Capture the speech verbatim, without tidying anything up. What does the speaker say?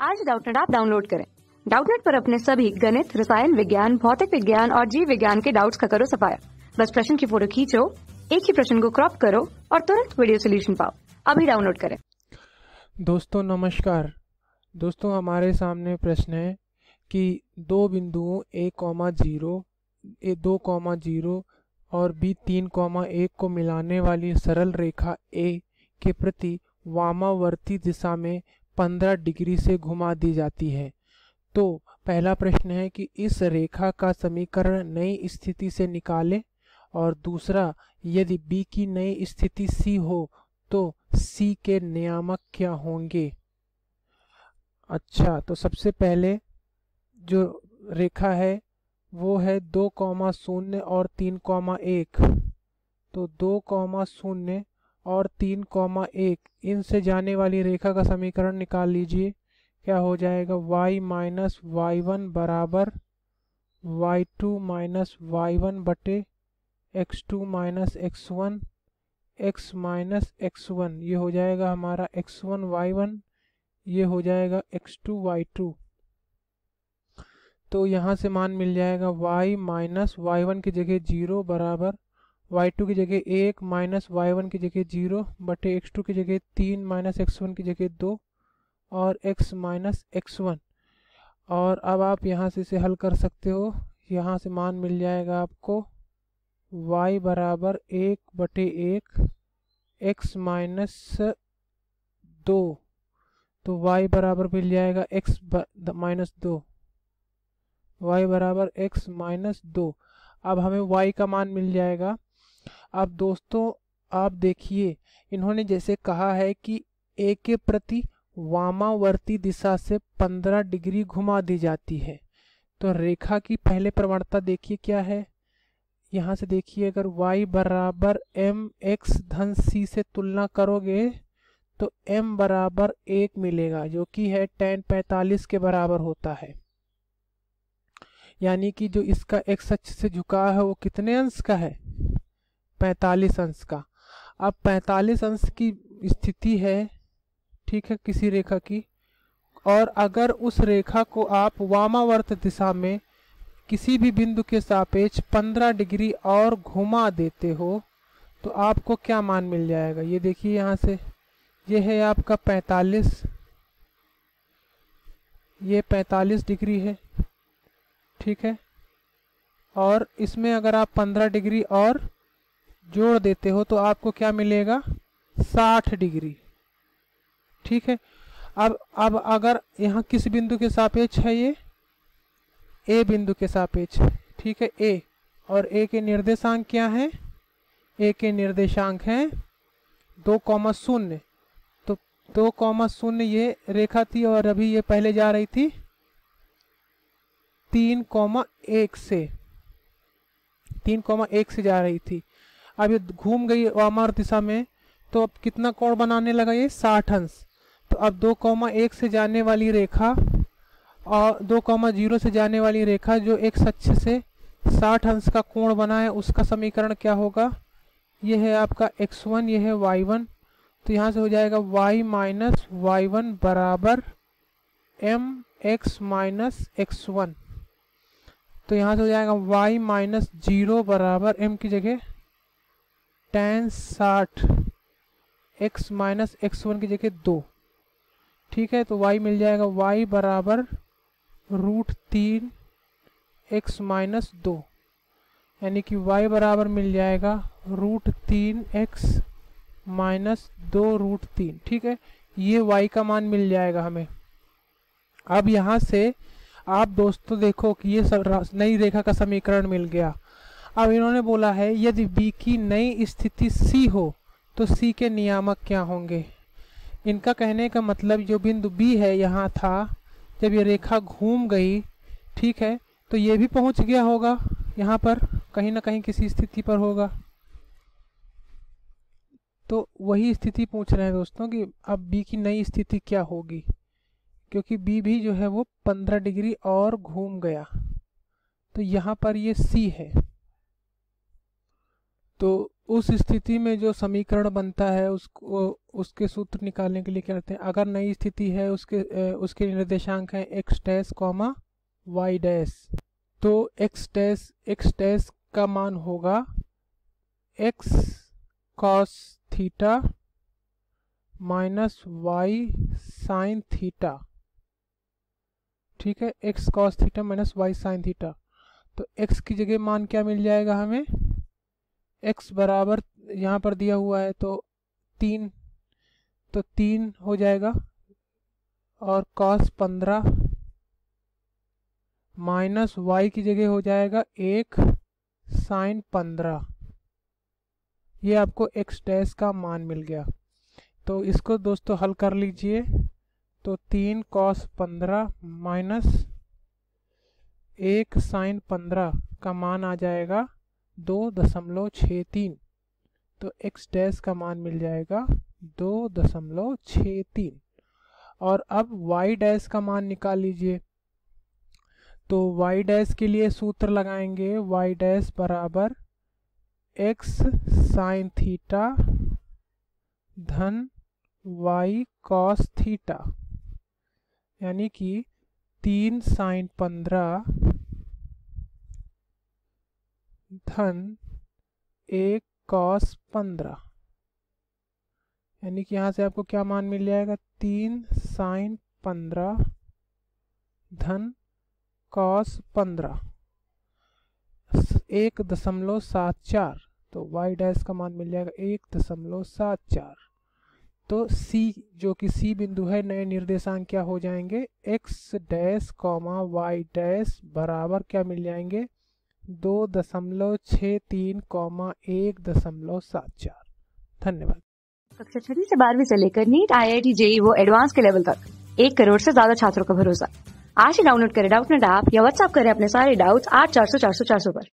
आज Doubtnut app download करें। Doubtnut पर अपने सभी गणित, रसायन विज्ञान, भौतिक विज्ञान और जीव विज्ञान के डाउट्स का करो सफाया। बस प्रश्न की फोटो खींचो, एक ही प्रश्न को क्रॉप करो और तुरंत वीडियो सोल्यूशन पाओ। अभी डाउनलोड करें। दोस्तों नमस्कार। दोस्तों हमारे सामने प्रश्न है कि दो बिंदुओं ए कॉमा जीरो ए दो कॉमा जीरो और बी तीन कॉमा एक को मिलाने वाली सरल रेखा ए के प्रति वामावर्ती दिशा में पंद्रह डिग्री से घुमा दी जाती है। तो पहला प्रश्न है कि इस रेखा का समीकरण नई स्थिति से निकालें, और दूसरा यदि बी की नई स्थिति सी हो तो सी के नियामक क्या होंगे। अच्छा, तो सबसे पहले जो रेखा है वो है दो कॉमा शून्य और तीन कॉमा एक। तो दो कॉमा शून्य और तीन कॉमा एक, इनसे जाने वाली रेखा का समीकरण निकाल लीजिए। क्या हो जाएगा, y माइनस वाई वन बराबर y two minus y one बटे x two minus x one x minus x one. ये हो जाएगा हमारा एक्स वन वाई वन, ये हो जाएगा एक्स टू वाई टू। तो यहाँ से मान मिल जाएगा y माइनस वाई वन की जगह जीरो बराबर वाई टू की जगह एक माइनस वाई वन की जगह जीरो बटे एक्स टू की जगह तीन माइनस एक्स वन की जगह दो और x माइनस एक्स वन। और अब आप यहाँ से इसे हल कर सकते हो। यहाँ से मान मिल जाएगा आपको y बराबर एक बटे एक x माइनस दो। तो y बराबर मिल जाएगा x माइनस दो, y बराबर x माइनस दो। अब हमें y का मान मिल जाएगा। अब दोस्तों आप देखिए, इन्होंने जैसे कहा है कि a के प्रति वामावर्ती दिशा से पंद्रह डिग्री घुमा दी जाती है। तो रेखा की पहले प्रवणता देखिए क्या है। यहाँ से देखिए, अगर y बराबर एम एक्स धन सी से तुलना करोगे तो m बराबर एक मिलेगा, जो कि है टेन पैंतालीस के बराबर होता है। यानी कि जो इसका x अक्ष से झुकाव है वो कितने अंश का है, पैंतालीस अंश का। अब पैंतालीस अंश की स्थिति है, ठीक है, किसी रेखा की, और अगर उस रेखा को आप वामावर्त दिशा में किसी भी बिंदु के सापेक्ष पंद्रह डिग्री और घुमा देते हो तो आपको क्या मान मिल जाएगा। ये देखिए, यहाँ से ये है आपका पैंतालीस, ये पैंतालीस डिग्री है, ठीक है, और इसमें अगर आप पंद्रह डिग्री और जोड़ देते हो तो आपको क्या मिलेगा, साठ डिग्री, ठीक है। अब अब अगर यहाँ किस बिंदु के सापेक्ष है, ये ए बिंदु के सापेक्ष, ठीक है, ए, और ए के निर्देशांक क्या है, ए के निर्देशांक हैं दो कॉमा शून्य। तो दो कॉमा शून्य ये रेखा थी और अभी ये पहले जा रही थी तीन कॉमा एक से, तीन कॉमा एक से जा रही थी। अब ये घूम गई वामावर्त दिशा में, तो अब कितना कोण बनाने लगा, ये साठ अंश। तो अब दो कॉमा एक से जाने वाली रेखा और दो कॉमा जीरो से जाने वाली रेखा जो एक अक्ष से साठ अंश का कोण बना है, उसका समीकरण क्या होगा, ये है आपका एक्स वन, ये है वाई वन। तो यहाँ से हो जाएगा y माइनस वाई वन बराबर m x minus x one. तो यहाँ से हो जाएगा y माइनस जीरो बराबर m की जगह टेन साठ x माइनस एक्स वन की जगह दो, ठीक है। तो y मिल जाएगा y बराबर रूट तीन एक्स माइनस दो, यानी कि y बराबर मिल जाएगा रूट तीन एक्स माइनस दो रूट तीन, ठीक है। ये y का मान मिल जाएगा हमें। अब यहाँ से आप दोस्तों देखो कि ये नई रेखा का समीकरण मिल गया। अब इन्होंने बोला है यदि b की नई स्थिति c हो तो c के नियामक क्या होंगे। इनका कहने का मतलब जो बिंदु b है यहाँ था, जब ये रेखा घूम गई, ठीक है, तो ये भी पहुँच गया होगा यहाँ पर, कहीं ना कहीं किसी स्थिति पर होगा। तो वही स्थिति पूछ रहे हैं दोस्तों कि अब b की नई स्थिति क्या होगी, क्योंकि b भी जो है वो पंद्रह डिग्री और घूम गया। तो यहाँ पर ये c है। तो उस स्थिति में जो समीकरण बनता है उसको उसके सूत्र निकालने के लिए क्या करते हैं, अगर नई स्थिति है उसके उसके निर्देशांक हैं x dash comma y dash, तो एक्स डैश एक्स डैश का मान होगा x cos theta minus y sine theta. ठीक है, x cos theta minus y sine theta. तो एक्स की जगह मान क्या मिल जाएगा हमें, एक्स बराबर यहाँ पर दिया हुआ है तो तीन, तो तीन हो जाएगा और कॉस पंद्रह माइनस वाई की जगह हो जाएगा एक साइन पंद्रह। ये आपको एक्स डैश का मान मिल गया। तो इसको दोस्तों हल कर लीजिए। तो तीन कॉस पंद्रह माइनस एक साइन पंद्रह का मान आ जाएगा दो दशमलव छः तीन। तो एक्स डैश का मान मिल जाएगा दो दशमलव छः तीन। और अब वाई डैश का मान निकाल लीजिए। तो वाई डैश के लिए सूत्र लगाएंगे, वाई डैश बराबर एक्स साइन थीटा धन वाई कॉस थीटा, यानी कि तीन साइन पंद्रह धन एक कॉस पंद्रह, यानी कि यहाँ से आपको क्या मान मिल जाएगा, तीन साइन पंद्रह धन कॉस पंद्रह एक दशमलव सात चार। तो वाई डैश का मान मिल जाएगा एक दशमलव सात चार। तो सी जो कि सी बिंदु है, नए निर्देशांक क्या हो जाएंगे, x dash comma y dash बराबर क्या मिल जाएंगे, दो दशमलव छः तीन कॉमा एक दशमलव सात चार। धन्यवाद। कक्षा छठी से बारहवीं से लेकर NEET, I I T, JEE वो एडवांस के लेवल तक एक करोड़ से ज्यादा छात्रों का भरोसा। आज ही डाउनलोड करें डाउटनेट ऐप या व्हाट्सएप करें अपने सारे डाउट्स आठ चार सौ चार सौ चार सौ पर।